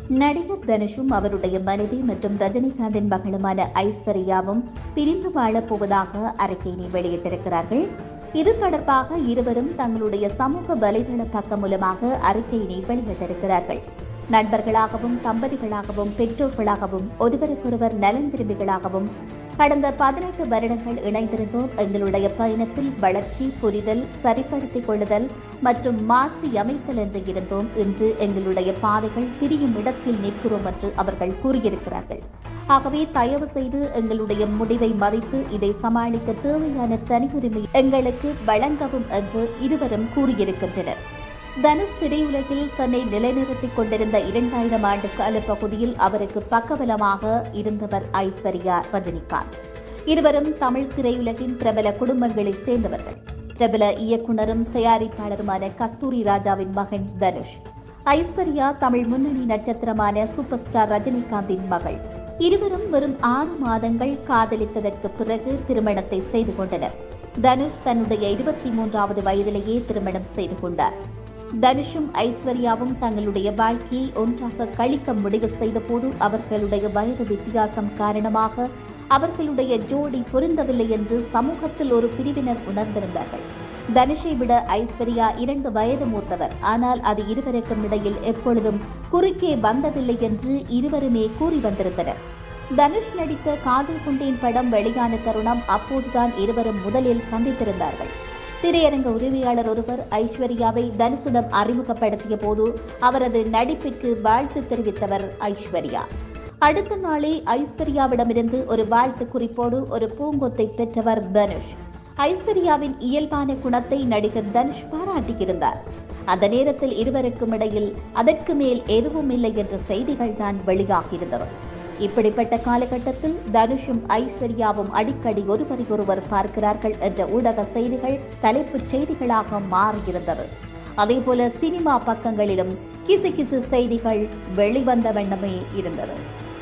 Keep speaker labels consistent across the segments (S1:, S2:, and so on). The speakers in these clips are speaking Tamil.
S1: நடிகர் தனுஷும் அவருடைய மனைவி மற்றும் ரஜினிகாந்தின் மகளுமான ஐஸ்வர்யாவும் பிரிந்து வாழப் போவதாக அறிக்கையினை வெளியிட்டிருக்கிறார்கள். இது தொடர்பாக இருவரும் தங்களுடைய சமூக வலைதள பக்கம் மூலமாக அறிக்கையினை வெளியிட்டிருக்கிறார்கள். நண்பர்களாகவும் தம்பதிகளாகவும் பெற்றோர்களாகவும் ஒருவருக்கொருவர் நலன் விரும்பிகளாகவும் கடந்த 18 வருடங்கள் இணைந்திருந்தோம். எங்களுடைய பயணத்தில் வளர்ச்சி, புரிதல், சரிப்படுத்திக் கொள்ளுதல் மற்றும் மாற்றி அமைத்தல் என்று இருந்தோம். இன்று எங்களுடைய பாதைகள் பிரியும் இடத்தில் நிற்கிறோம் என்று அவர்கள் கூறியிருக்கிறார்கள். ஆகவே தயவு செய்து எங்களுடைய முடிவை மதித்து இதை சமாளிக்க தேவையான தனியுரிமை எங்களுக்கு வழங்கவும் என்று இருவரும் கூறியிருக்கின்றனர். தனுஷ் திரையுலகில் தன்னை நிலைநிறுத்திக் கொண்டிருந்த 2000 ஆண்டு கால பகுதியில் அவருக்கு பக்கபலமாக இருந்தவர் ஐஸ்வர்யா, ரஜினிகாந்த். இருவரும் தமிழ் திரையுலகின் பிரபல குடும்பங்களைச் சேர்ந்தவர்கள். பிரபல இயக்குனரும் தயாரிப்பாளருமான கஸ்தூரி ராஜாவின் மகன் தனுஷ். ஐஸ்வர்யா தமிழ் முன்னணி நட்சத்திரமான சூப்பர் ஸ்டார் ரஜினிகாந்தின் மகள். இருவரும் வெறும் 6 மாதங்கள் காதலித்ததற்கு பிறகு திருமணத்தை செய்து கொண்டனர். தனுஷ் தன்னுடைய 23வது வயதிலேயே திருமணம் செய்து கொண்டார். தனுஷும் ஐஸ்வர்யாவும் தங்களுடைய வாழ்க்கையை ஒன்றாக கழிக்க முடிவு செய்தபோது அவர்களுடைய வயது வித்தியாசம் காரணமாக அவர்களுடைய ஜோடி பொருந்தவில்லை என்று சமூகத்தில் ஒரு பிரிவினர் உணர்ந்திருந்தார்கள். தனுஷை விட ஐஸ்வர்யா 2 வயது மூத்தவர். ஆனால் அது இருவருக்கும் இடையில் எப்பொழுதும் குறுக்கே வந்ததில்லை என்று இருவருமே கூறி வந்திருந்தனர். தனுஷ் நடித்த காதல் கொண்டேன் படம் வெளியான தருணம் அப்போதுதான் இருவரும் முதலில் சந்தித்திருந்தார்கள். திரையரங்க உரிமையாளர் ஒருவர் ஐஸ்வர்யாவை தனுஷிடம் அறிமுகப்படுத்திய போது அவரது நடிப்பிற்கு வாழ்த்து தெரிவித்தவர் ஐஸ்வர்யா. அடுத்த நாளே ஐஸ்வர்யாவிடமிருந்து ஒரு வாழ்த்து குறிப்போடு ஒரு பூங்கொத்தை பெற்றவர் தனுஷ். ஐஸ்வர்யாவின் இயல்பான குணத்தை நடிகர் தனுஷ் பாராட்டியிருந்தார். அந்த நேரத்தில் இருவருக்கும் இடையில் அதற்கு மேல் எதுவும் இல்லை என்ற செய்திகள் தான் வெளியாகியிருந்தது. இப்படிப்பட்ட காலகட்டத்தில் தனுஷும் ஐஸ்வர்யாவும் அடிக்கடி ஒருவரையொருவர் பார்க்கிறார்கள் என்ற ஊடக செய்திகள் தலைப்புச் செய்திகளாக மாறியிருந்தது. அதேபோல சினிமா பக்கங்களிலும் கிசு செய்திகள் வெளிவந்த வண்ணமே இருந்தது.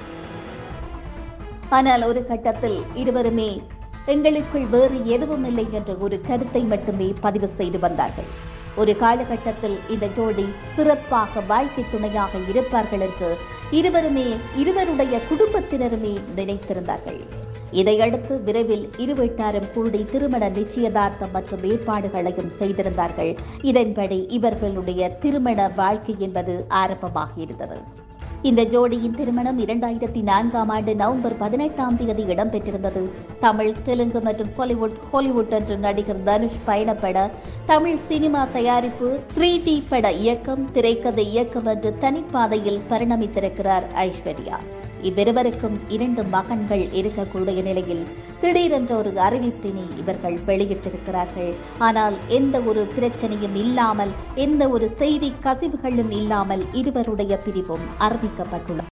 S1: ஆனால் ஒரு கட்டத்தில் இருவருமே எங்களுக்குள் வேறு எதுவும் இல்லை என்ற ஒரு கருத்தை மட்டுமே பதிவு செய்து வந்தார்கள். ஒரு காலகட்டத்தில் இந்த ஜோடி சிறப்பாக வாழ்க்கை துணையாக இருப்பார்கள் என்று இருவருடைய குடும்பத்தினருமே நினைத்திருந்தார்கள். இதையடுத்து விரைவில் இரு வீட்டாரும் கூடி திருமண நிச்சயதார்த்தம் மற்றும் ஏற்பாடுகளையும் செய்திருந்தார்கள். இதன்படி இவர்களுடைய திருமண வாழ்க்கை என்பது ஆரம்பமாகியிருந்தது. இந்த ஜோடியின் திருமணம் 2004ஆம் ஆண்டு நவம்பர் 18ஆம் தேதி இடம்பெற்றிருந்தது. தமிழ், தெலுங்கு மற்றும் ஹாலிவுட் என்று நடிகர் தனுஷ் பயணப்பட தமிழ் சினிமா தயாரிப்பு 3D பட இயக்கம், திரைக்கதை இயக்கம் என்று தனிப்பாதையில் பரிணமித்திருக்கிறார் ஐஸ்வர்யா. இவ்விருவருக்கும் 2 மகன்கள் இருக்கக்கூடிய நிலையில் திடீரென்ற ஒரு அறிவிப்பினை இவர்கள் வெளியிட்டிருக்கிறார்கள். ஆனால் எந்த ஒரு பிரச்சனையும் இல்லாமல், எந்த ஒரு செய்தி கசிவுகளும் இல்லாமல் இருவருடைய பிரிவும் அறிவிக்கப்பட்டுள்ளது.